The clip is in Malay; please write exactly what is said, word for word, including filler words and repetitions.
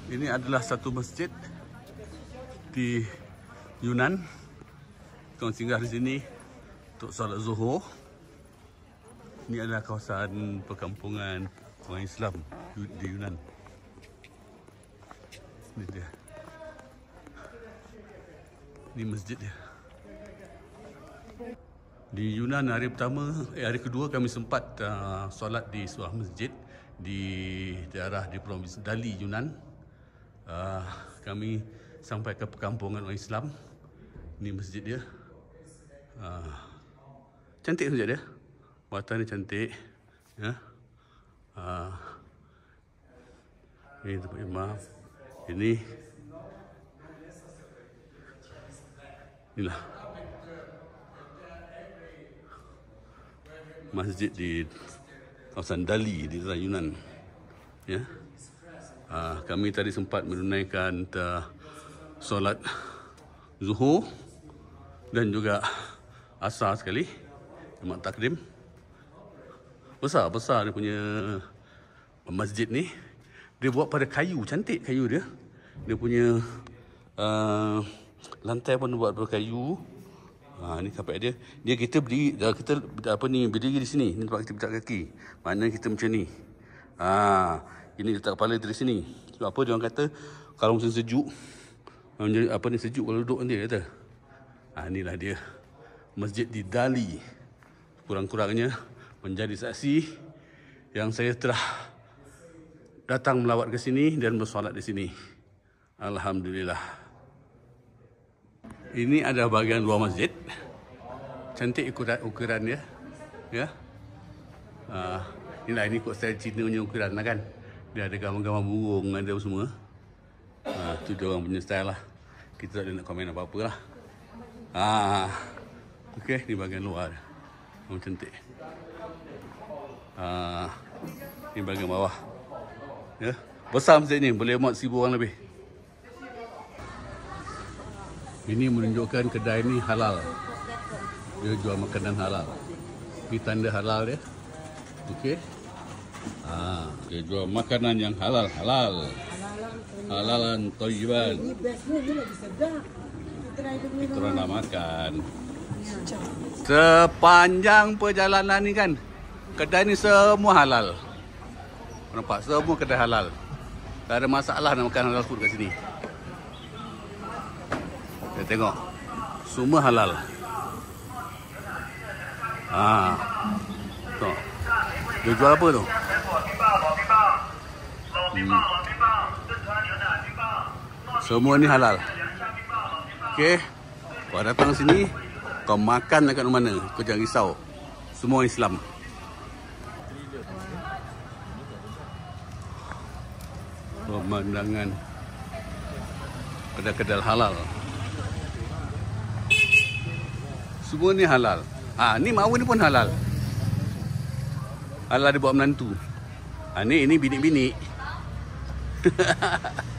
Ini adalah satu masjid di Yunan. Kau singgah di sini untuk solat Zuhur. Ini adalah kawasan perkampungan orang Islam di Yunan. Ini dia. Ini masjid dia. Di Yunan hari pertama, eh, hari kedua kami sempat uh, solat di sebuah masjid di daerah di provinsi Dali, Yunan. Uh, kami sampai ke perkampungan orang Islam. Ini masjid dia. Uh, cantik masjid dia. Buatan dia cantik. Ya. Uh, ini tempat imam. Ini. Inilah masjid di kawasan Dali di daerah Yunan. Ya. Uh, kami tadi sempat menunaikan uh, solat Zuhur dan juga Asar sekali. Jemaah takdim. Besar-besar dia punya masjid ni. Dia buat pada kayu, cantik kayu dia. Dia punya uh, lantai pun buat pada kayu. Ha, ni kapek dia. Dia kita berdiri, kita apa ni berdiri di sini. Ni tempat kita pijak kaki. Mana kita macam ni. Ah, ha, ini letak kepala dari sini. Sebab apa dia orang kata kalau musim sejuk, apa ni sejuk kalau duduk nanti kata. Ah, ha, inilah dia. Masjid di Dali. Kurang-kurangnya menjadi saksi yang saya telah datang melawat ke sini dan bersolat di sini. Alhamdulillah. Ini ada bahagian luar masjid. Cantik ukuran ukuran dia. Ya. Uh, inilah ini kot style Cina punya ukuran lah kan. Dia ada gambar-gambar burung, ada semua. Uh, tu dia orang punya style lah. Kita tak ada nak komen apa-apa lah. Ah, okey, ni bahagian luar. Oh, cantik. Ah, ni bahagian bawah. Ya. Besar masjid ni, boleh muat seribu orang lebih. Ini menunjukkan kedai ni halal. Dia jual makanan halal. Ini tanda halal dia. Okey. Ah, dia jual makanan yang halal, halal. Halalan thayyiban. Ini bestnya ni lagi sedap. Kita orang nak makan. Sepanjang perjalanan ni kan, kedai ni semua halal. Nampak? Semua kedai halal. Tak ada masalah nak makan halal food kat sini. Kita tengok. Semua halal. Ah. Tu. Dia jual apa tu? Hmm. Semua ni halal. Okey. Kau datang sini, kau makan dekat mana? Kau jangan risau. Semua Islam. Pemandangan kedai-kedai halal. Semua ni halal. Ah, ni mahu ni pun halal. Halal dia buat menantu. Ah, ni ini bini-bini.